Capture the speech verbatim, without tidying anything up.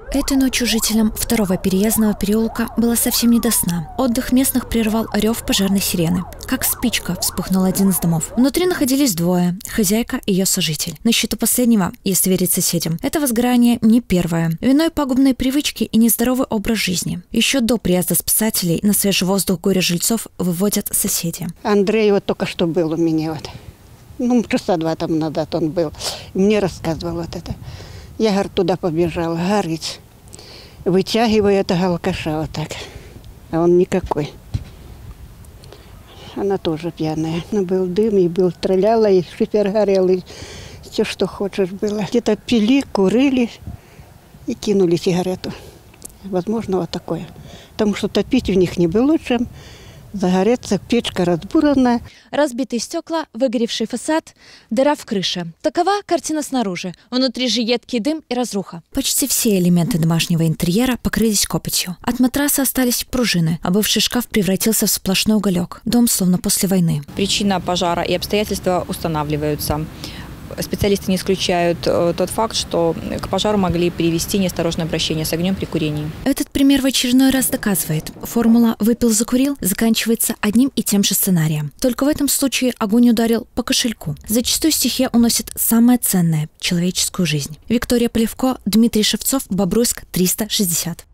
Этой ночью жителям второго переездного переулка было совсем не до сна. Отдых местных прервал рев пожарной сирены. Как спичка вспыхнул один из домов. Внутри находились двое – хозяйка и ее сожитель. На счету последнего, если верить соседям, это возгорание не первое. Виной пагубные привычки и нездоровый образ жизни. Еще до приезда спасателей на свежий воздух горе жильцов выводят соседи. Андрей вот только что был у меня. Вот. Ну, часа два там назад он был. Мне рассказывал вот это. Я, говорит, туда побежала, горит. Вытягиваю этого алкаша вот так. А он никакой. Она тоже пьяная. Ну, был дым, и был стреляла, и шифер горел, и все, что хочешь было. Где-то пили, курили и кинули сигарету. Возможно, вот такое. Потому что топить в них не было чем. Загореться, печка разбуренная. Разбитые стекла, выгоревший фасад, дыра в крыше. Такова картина снаружи. Внутри же едкий дым и разруха. Почти все элементы домашнего интерьера покрылись копотью. От матраса остались пружины, а бывший шкаф превратился в сплошной уголек. Дом словно после войны. Причина пожара и обстоятельства устанавливаются. Специалисты не исключают тот факт, что к пожару могли привести неосторожное обращение с огнем при курении. Этот пример в очередной раз доказывает, формула «выпил-закурил» заканчивается одним и тем же сценарием. Только в этом случае огонь ударил по кошельку. Зачастую стихия уносит самое ценное – человеческую жизнь. Виктория Полевко, Дмитрий Шевцов, Бобруйск, триста шестьдесят.